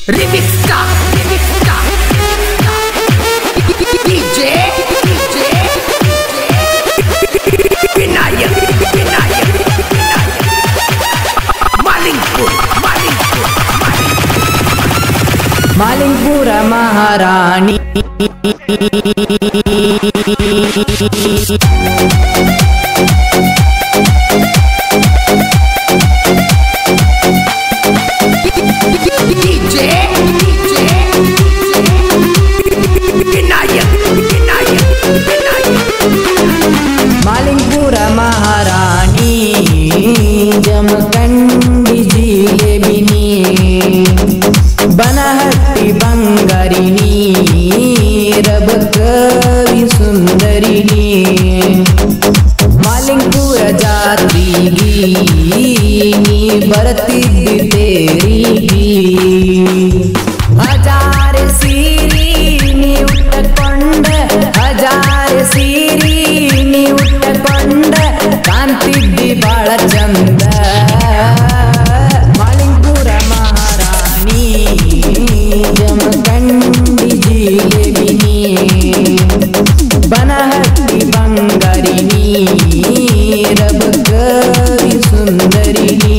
मालिंगपुर महारानी मालिंगपुर महारानी जमखंडी जिलेबिनी बनहट्टी बंगारिनी रब कवि सुंदरिनी मालिंगपुर जात्रिगी नी बरतिद्दी तेरिगी हजार सीरी नी उट्टकोंड हजार सीरी नी उट्टकोंड कांतिद्दी बाಳ चंद मालिंगपुर महारानी जमखंडी जिलेबिनी बनहट्टी बंगारिनी रब कवि सुंदरिनी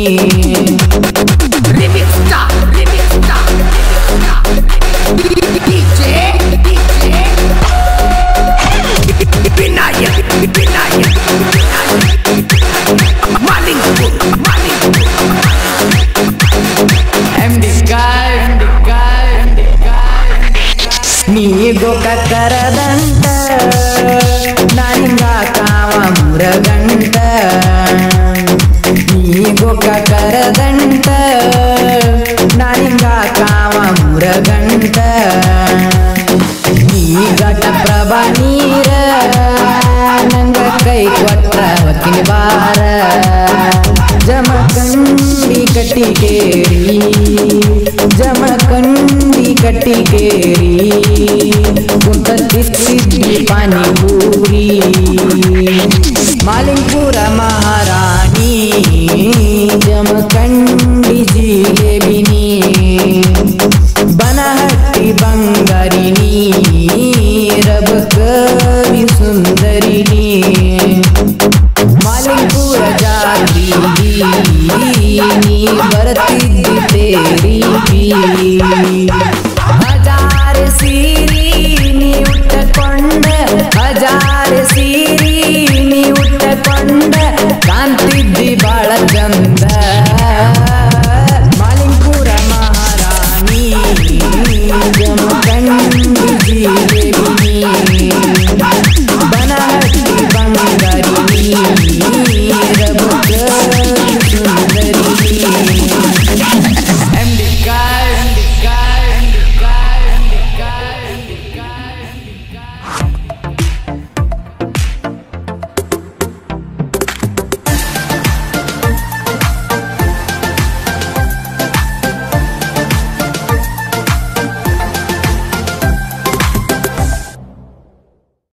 ನೀಗೋ ಕಕ್ಕರದಂಟ ನಾನಿಂಗ ಕಾವ ಮುರಗಂಟ ನೀಗೋ ಕಕ್ಕರದಂಟ ನಾನಿಂಗ ಕಾವ ಮುರಗಂಟ ನೀ ಘಟ ಪ್ರಭಾ ನೀರ ನಂಗ ಕೈ ಕೊಟ್ಟ ಹೊತ್ತಿನ ಬಾರ ಜಮಖಂಡಿ ಕಟ್ಟಿಗೇರಿ जमखंडी कटिगेरी कुंतिद्दी पानीपुरी मालिंगपुर महारानी जमखंडी जिलेबिनी बनहट्टी बंगारिनी रब कवि सुंदरिनी मालिंगपुर जात्रिगी नी बरतिद्दी तेरिगी हजार सीरी नी उट्टकोंड हजार सीरी नी उट्टकोंड कांतिद्दी बाಳ चंद मालिंगपुर महारानी जमखंडी जिलेबिनी बनहट्टी बंगारिनी रब कवि सुंदरिनी